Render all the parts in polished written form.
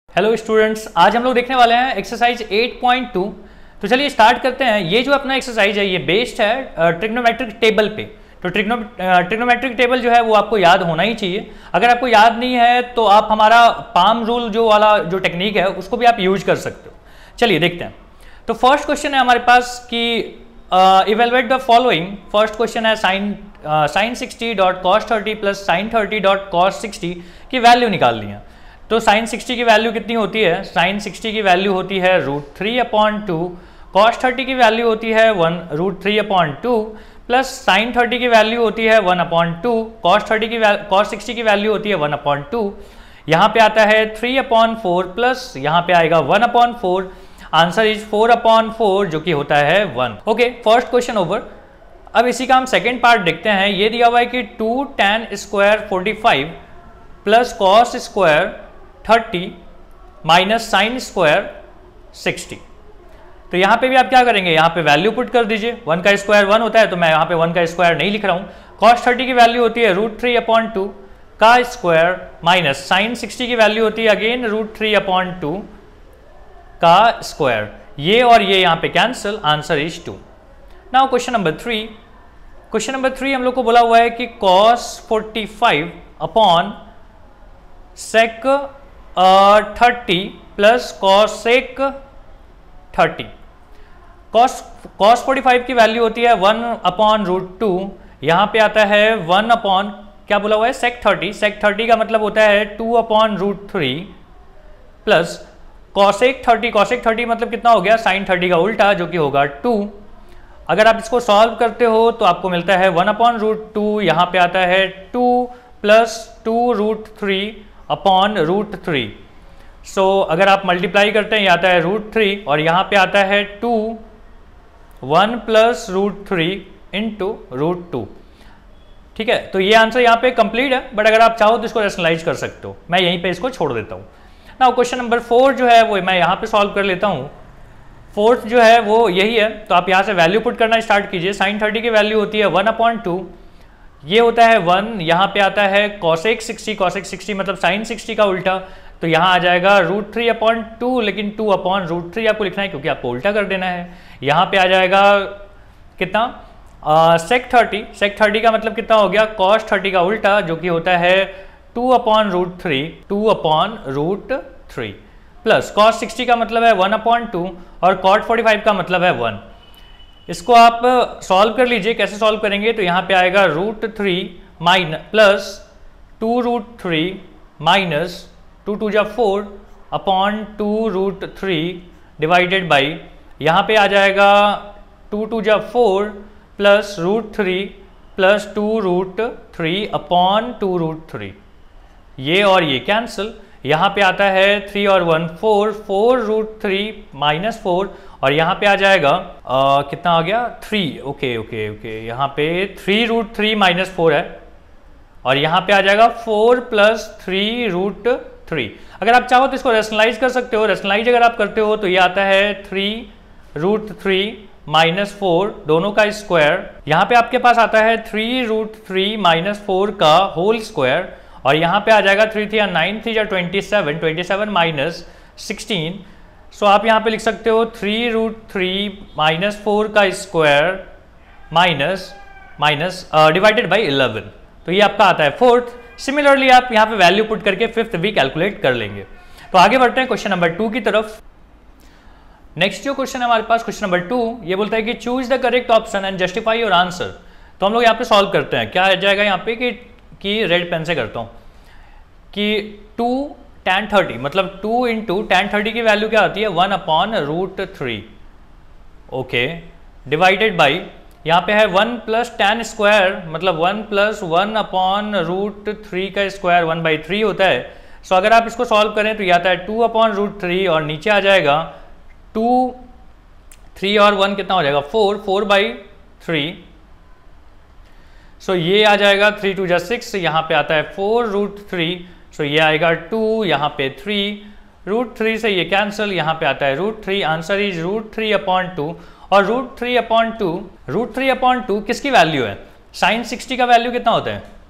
Hello students, आज हम लोग देखने वाले हैं एक्सरसाइज 8.2। तो चलिए स्टार्ट करते हैं। ये जो अपना एक्सरसाइज है ये बेस्ड है ट्रिग्नोमेट्रिक टेबल पे। तो ट्रिग्नोमेट्रिक टेबल जो है वो आपको याद होना ही चाहिए। अगर आपको याद नहीं है तो आप हमारा पाम रूल जो वाला जो टेक्निक है उसको भी आप यूज कर सकते हो। चलिए देखते हैं। तो फर्स्ट क्वेश्चन है हमारे पास कि evaluate the following. First question है sin 60 dot cos 30 plus sin 30 dot cos 60 की वैल्यू निकालनी है। तो sin 60 की वैल्यू कितनी होती है? sin 60 की वैल्यू होती है √3/2, cos 30 की वैल्यू होती है √3/2 प्लस sin 30 की वैल्यू होती है 1/2, cos 60 की वैल्यू होती है 1/2। यहाँ पे आता है 3/4 प्लस यहाँ पे आएगा 1/4। आंसर इज 4/4 जो कि होता है 1। Okay, first question over. अब इसी का हम सेकेंड पार्ट देखते हैं। ये दिया हुआ है कि 2 tan square 45 plus cos square 30 minus sine square 60। तो यहाँ पे भी आप क्या करेंगे, यहाँ पे वैल्यू पुट कर दीजिए। 1 का स्क्वायर 1 होता है तो मैं यहाँ पे 1 का स्क्वायर नहीं लिख रहा हूँ। कॉस 30 की वैल्यू होती है √3/2 का स्क्वायर माइनस साइन 60 की वैल्यू होती है अगेन √3/2 का स्क्वायर। ये और ये यहाँ पे cancel. Answer is 2। Now question number 3। Question number 3 हम लोग को बोला हुआ है कि cos 45 upon sec 30 plus cosec 30। cos 45 की वैल्यू होती है 1/√2। यहाँ पे आता है 1 अपॉन क्या बोला हुआ है sec 30। sec 30 का मतलब होता है 2/√3 प्लस cosec 30 मतलब कितना हो गया sin 30 का उल्टा जो कि होगा 2। अगर आप इसको सॉल्व करते हो तो आपको मिलता है 1/√2। यहाँ पे आता है 2 प्लस 2√3/√3। सो अगर आप मल्टीप्लाई करते हैं ये आता है √3 और यहाँ पे आता है 2 1 प्लस √3 इंटू √2। ठीक है, तो ये आंसर यहाँ पे कंप्लीट है, बट अगर आप चाहो तो इसको रैशनलाइज कर सकते हो। मैं यहीं पे इसको छोड़ देता हूँ। नाउ क्वेश्चन नंबर 4 जो है वो मैं यहाँ पे सॉल्व कर लेता हूँ। फोर्थ जो है वो यही है, तो आप यहाँ से वैल्यू पुट करना स्टार्ट कीजिए। sin 30 की वैल्यू होती है 1/2, ये होता है 1। यहाँ पे आता है cosec 60 मतलब sin 60 का उल्टा, तो यहाँ आ जाएगा √3/2, लेकिन 2/√3 आपको लिखना है क्योंकि आपको उल्टा कर देना है। यहाँ पे आ जाएगा कितना sec 30 का मतलब कितना हो गया cos 30 का उल्टा जो कि होता है 2/√3 प्लस cos 60 का मतलब है 1/2 और cot 45 का मतलब है 1। इसको आप सॉल्व कर लीजिए। कैसे सॉल्व करेंगे, तो यहाँ पे आएगा √3 प्लस 2√3 माइनस 2 2 जा 4 अपॉन 2√3 डिवाइडेड बाई, यहाँ पे आ जाएगा 2 2 जा 4 प्लस √3 प्लस 2√3 अपॉन 2√3। ये और ये कैंसिल। यहाँ पे आता है 3 और 1 4 √3 -4 और यहाँ पे आ जाएगा कितना आ गया 3। ओके यहाँ पे 3√3 -4 है और यहाँ पे आ जाएगा 4 प्लस 3√3। अगर आप चाहो तो इसको रैशनलाइज कर सकते हो। रैशनलाइज अगर आप करते हो तो ये आता है 3√3 -4 दोनों का स्क्वायर। यहाँ पे आपके पास आता है 3√3 -4 का होल स्क्वायर और यहाँ पे आ जाएगा 3 3 9 3 27 माइनस 16। सो आप यहाँ पे लिख सकते हो 3√3 -4 का स्क्वायर माइनस डिवाइडेड बाई 11। तो ये आपका आता है फोर्थ। सिमिलरली आप यहाँ पे वैल्यू पुट करके फिफ्थ भी कैलकुलेट कर लेंगे। तो आगे बढ़ते हैं क्वेश्चन नंबर 2 की तरफ। नेक्स्ट जो क्वेश्चन है हमारे पास क्वेश्चन नंबर 2, ये बोलता है कि choose the correct option and justify your answer. तो हम लोग यहाँ पे सॉल्व करते हैं। क्या आ जाएगा यहाँ पे कि रेड पेन से करता हूँ कि 2 tan 30 मतलब 2 इंटू tan 30 की वैल्यू क्या आती है 1/√3। ओके, डिवाइडेड बाई यहाँ पे है 1 प्लस tan स्क्वायर मतलब 1 प्लस 1/√3 का स्क्वायर 1/3 होता है। सो अगर आप इसको सॉल्व करें तो ये आता है 2/√3 और नीचे आ जाएगा 2 3 और 1 कितना हो जाएगा 4/3। सो ये आ जाएगा 3 2 जा 6, यहाँ पे आता है 4√3। सो ये आएगा 2, यहाँ पे 3 √3 से ये कैंसिल, यहाँ पे आता है √3। आंसर इज √3/2 और √3/2 किसकी वैल्यू है? sin 60 का वैल्यू कितना होता है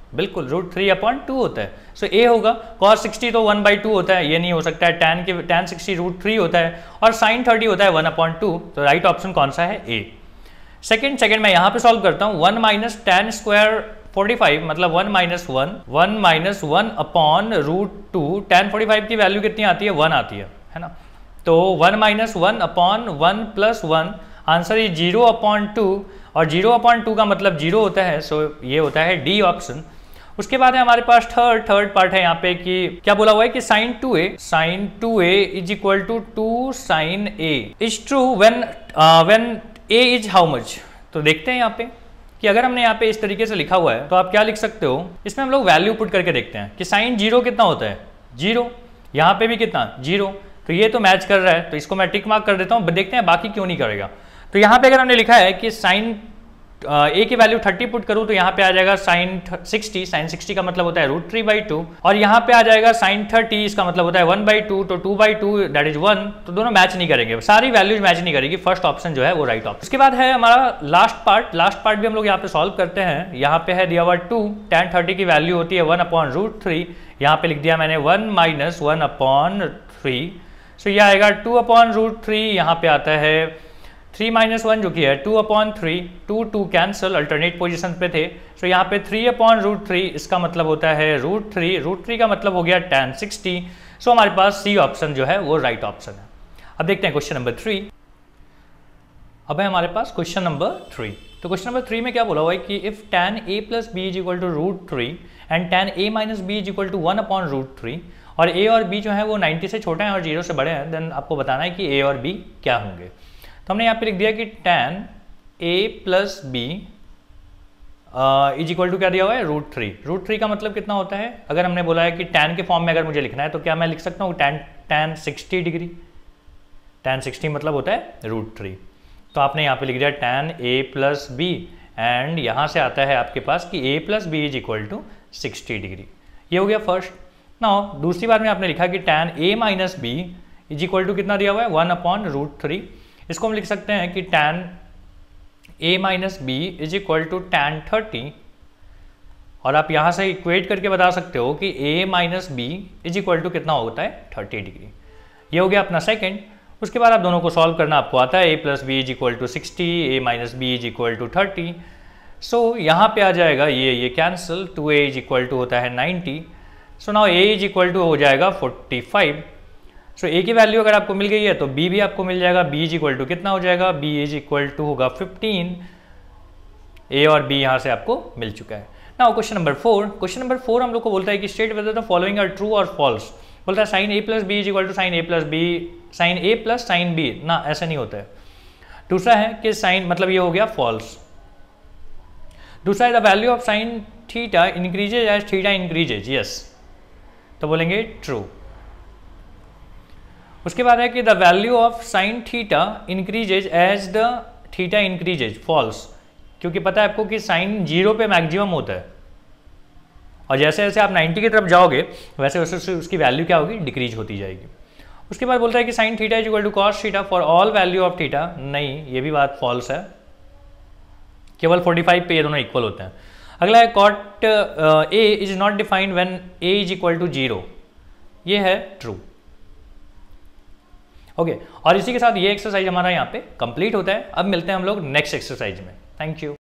बिल्कुल √3/2 होता है। सो ए होगा। cos 60 तो 1/2 होता है, ये नहीं हो सकता है। tan 60 √3 होता है और sin 30 होता है 1/2। तो राइट ऑप्शन कौन सा है? ए। सेकंड मैं यहाँ पे सॉल्व करता हूँ। 1 - tan स्क्वायर 45 मतलब 1 - 1 अपॉन √2। tan 45 की वैल्यू कितनी आती है? 1 आती है ना। तो 1 - 1 अपॉन 1 + 1, आंसर इज 0/2 और 0/2 का मतलब 0 होता है। सो ये होता है डी ऑप्शन। उसके बाद है हमारे पास थर्ड पार्ट है यहाँ पे कि क्या बोला हुआ है कि sin 2a = 2 sin a is true when a is how much. तो देखते हैं यहाँ पे कि अगर हमने यहाँ पे इस तरीके से लिखा हुआ है तो आप क्या लिख सकते हो, इसमें हम लोग वैल्यू पुट करके देखते हैं कि sin 0 कितना होता है? 0। यहाँ पे भी कितना? 0। तो ये तो मैच कर रहा है, तो इसको मैं टिक मार्क कर देता हूँ। देखते हैं बाकी क्यों नहीं करेगा। तो यहाँ पे अगर हमने लिखा है कि sin a की वैल्यू 30 पुट करूँ तो यहाँ पे आ जाएगा sin 60 का मतलब होता है √3/2 और यहाँ पे आ जाएगा sin 30, इसका मतलब होता है 1/2। तो 2/2 दैट इज 1। तो दोनों मैच नहीं करेंगे, सारी वैल्यूज मैच नहीं करेगी। फर्स्ट ऑप्शन जो है वो राइट ऑप्शन। उसके बाद है हमारा लास्ट पार्ट भी हम लोग यहाँ पे सॉल्व करते हैं। यहाँ पे है दिया हुआ 2, tan 30 की वैल्यू होती है 1/√3। यहाँ पे लिख दिया मैंने 1 - 1/3। सो यह आएगा 2/√3। यहाँ पे आता है 3 - 1 जो कि है 2/3। 2 कैंसल, अल्टरनेट पोजीशन पे थे। सो यहाँ पे 3/√3, इसका मतलब होता है √3 का मतलब हो गया tan 60। सो हमारे पास सी ऑप्शन जो है वो राइट ऑप्शन है। अब देखते हैं क्वेश्चन नंबर 3। अब है हमारे पास क्वेश्चन नंबर 3। तो क्वेश्चन नंबर 3 में क्या बोला हुआ है कि if tan a + b = √3 and tan a - b = 1/√3 और a और b जो है वो 90 से छोटे हैं और 0 से बड़े हैं, देन आपको बताना है कि a और b क्या होंगे। तो हमने यहाँ पे लिख दिया कि tan a + b = क्या दिया हुआ है? √3 का मतलब कितना होता है? अगर हमने बोला है कि tan के फॉर्म में अगर मुझे लिखना है तो क्या मैं लिख सकता हूँ tan 60 डिग्री। tan 60 मतलब होता है √3। तो आपने यहाँ पे लिख दिया tan a + b एंड यहाँ से आता है आपके पास कि a + b = 60 डिग्री। ये हो गया फर्स्ट। नाउ दूसरी बार में आपने लिखा कि tan a - b = कितना दिया हुआ है? 1/√3। इसको हम लिख सकते हैं कि tan a - b = tan 30 और आप यहाँ से इक्वेट करके बता सकते हो कि a - b = कितना होता है? 30 डिग्री। ये हो गया अपना सेकंड। उसके बाद आप दोनों को सॉल्व करना आपको आता है। a + b = 60, a - b = 30। सो यहाँ पे आ जाएगा ये कैंसिल, 2a = होता है 90। सो नाउ a = हो जाएगा 45। सो a की वैल्यू अगर आपको मिल गई है तो b भी आपको मिल जाएगा। b = कितना हो जाएगा? b = होगा 15। a और b यहाँ से आपको मिल चुका है। नाउ क्वेश्चन नंबर 4 हम लोग को बोलता है कि state whether the following are true और फॉल्स। बोलता है sin a + b = sin a + b, sin a + sin b। ना, ऐसा नहीं होता है। दूसरा है कि sin मतलब ये हो गया फॉल्स। दूसरा है the value of sin theta increases as theta increases. Yes, तो बोलेंगे ट्रू। उसके बाद है कि the value of sin theta increases as the theta increases. False, क्योंकि पता है आपको कि sin 0 पे मैक्सिमम होता है और जैसे जैसे आप 90 की तरफ जाओगे वैसे वैसे उसकी वैल्यू क्या होगी? डिक्रीज होती जाएगी। उसके बाद बोलता है कि sin theta = cos theta for all value of theta. नहीं, ये भी बात फॉल्स है। केवल 45 पे ये दोनों इक्वल होते हैं। अगला है cot a is not defined when a = 0। ये है ट्रू। ओके, और इसी के साथ ये एक्सरसाइज हमारा यहाँ पे कंप्लीट होता है। अब मिलते हैं हम लोग नेक्स्ट एक्सरसाइज में। Thank you.